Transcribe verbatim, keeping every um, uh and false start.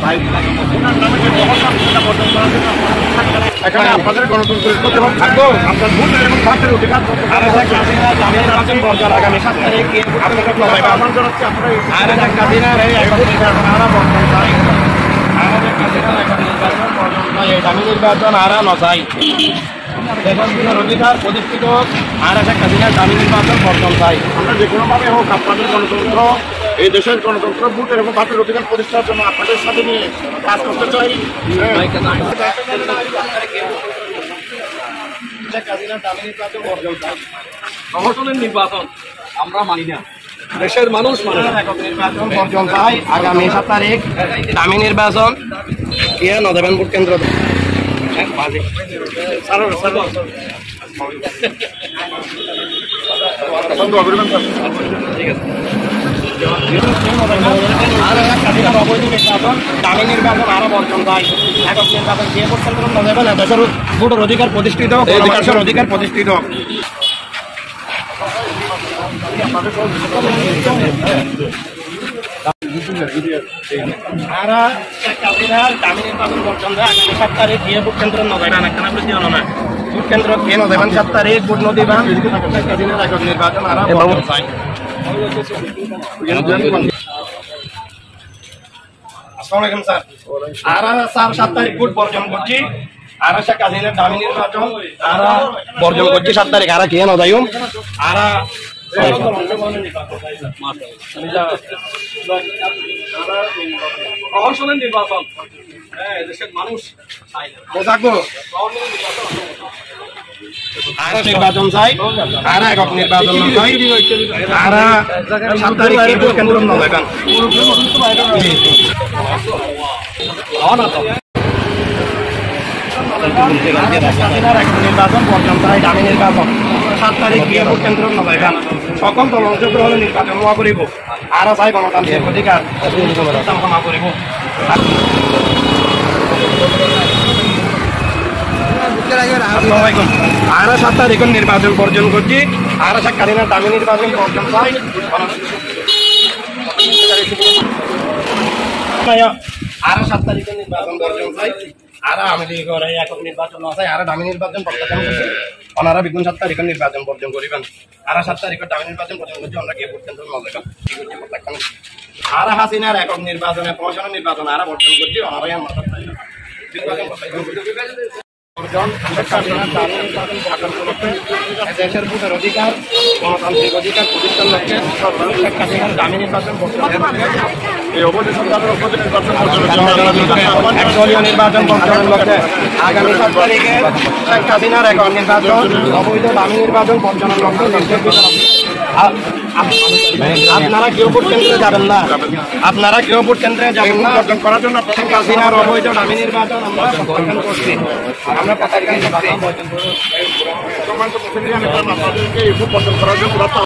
এখানে আপনাদের গণতন্ত্রের প্রতিবাদ থাকবো, আপনার ভোট এবং ভোটের অধিকার আগামী সাত তারিখ আপনারা আমার জানাচ্ছি দামি নির্বাচন আর নচাই অধিকার প্রতিষ্ঠিত আর একটা কাজিনার দামি নির্বাচন বর্জন চাই। আমরা যে কোনোভাবে হোক আপনাদের গণতন্ত্র, এই দেশের গণতন্ত্র, ভোটের এবং ভোটের অধিকার প্রতিষ্ঠার জন্য আপনাদের সাথে নিয়ে কাজ করতে চাই। প্রহসনের নির্বাচন আমরা মানি না, দেশের মানুষ মানে নির্বাচন বর্জন চাই। আগামী সাত তারিখ দামি নির্বাচন ইয়ে নদেবেন ভোট কেন্দ্র দামি নির্বাচন আরো বর্জন চাই। একক নির্বাচন যে ভোট কেন্দ্র নদেবেন দেশের ভোটের অধিকার প্রতিষ্ঠিত, দেশের অধিকার প্রতিষ্ঠিত। দামি নির্বাচন বর্জন দেয় আগামী সাত তারিখ গিয়ে ভোট কেন্দ্র নদেবেন একটা না না ভোট কেন্দ্র কে নদেবেন সাত তারিখ ভোট নদীবান একক নির্বাচন আরো বর্জন চাই। আসসালামাইকুম স্যার। আর স্যার সাত তারিখ ভোট বর্জন করছি, আর শেখ হাসিনার দামি নির্বাচন আর বর্জন করছি সাত তারিখ। আর কে নদায়ুম আর প্রহসনের নির্বাচন দেশের মানুষ থাকবো আর নির্বাচন চাই, আর একক নির্বাচন চাই, আর সাত তারিখ কেন্দ্র নদায়গান নির্বাচন বর্জন চাই। দামি নির্বাচন সাত তারিখ গিয়ে ভোট কেন্দ্র নদায়গান সকল দল অংশগ্রহণে নির্বাচন হওয়া করিব। আর চাই গণতান্ত্রিক অধিকার ক্ষমা করিব। আর সাত তারিখ নির্বাচন বর্জন করছি, আর সাক্ষাৎকালীন দামি নির্বাচন বর্জন চাই। আর সাত তারিখের নির্বাচন বর্জন চাই, আর আমি একক নির্বাচন চাই, আর দামি নির্বাচন প্রত্যাখ্যান করছি। ওনারা বিগুণ সাত তারিখের নির্বাচন বর্জন করিবেন। আর সাত তারিখের দামি নির্বাচন বর্জন করছি, আমরা গিয়ে ভোট কেন্দ্র নজর প্রত্যাখ্যান। আর হাসিনার একক নির্বাচনে প্রশাসন নির্বাচন আর বর্জন করছি, ওনারাই আমরা দেশের ভোটের অধিকার, গণতান্ত্রিক অধিকার প্রতিষ্ঠান লক্ষ্যে শেখ হাসিনার দামি নির্বাচন একদলীয় নির্বাচন বর্জনের লক্ষ্যে আগামী সাত তারিখে শেখ হাসিনার একক নির্বাচন অবৈধ দামি নির্বাচন বর্জনের লক্ষ্যে নির্দেশ। আপনারা কেউ ভোট কেন্দ্রে যাবেন না, আপনারা কেউ ভোট কেন্দ্রে যাবেন না বর্জন করার জন্য শেখ হাসিনার অবৈধ দামি নির্বাচন আমরা প্রত্যাখ্যান করছি। আমরা প্রত্যাখ্যান করছি।